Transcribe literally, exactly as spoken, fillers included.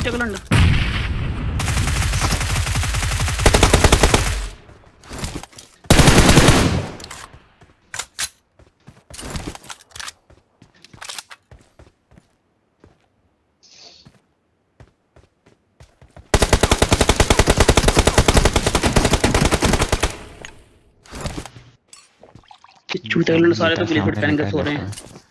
चूते को लंड चूते को लंड सारे तो ग्लिच पहन के सो रहे हैं।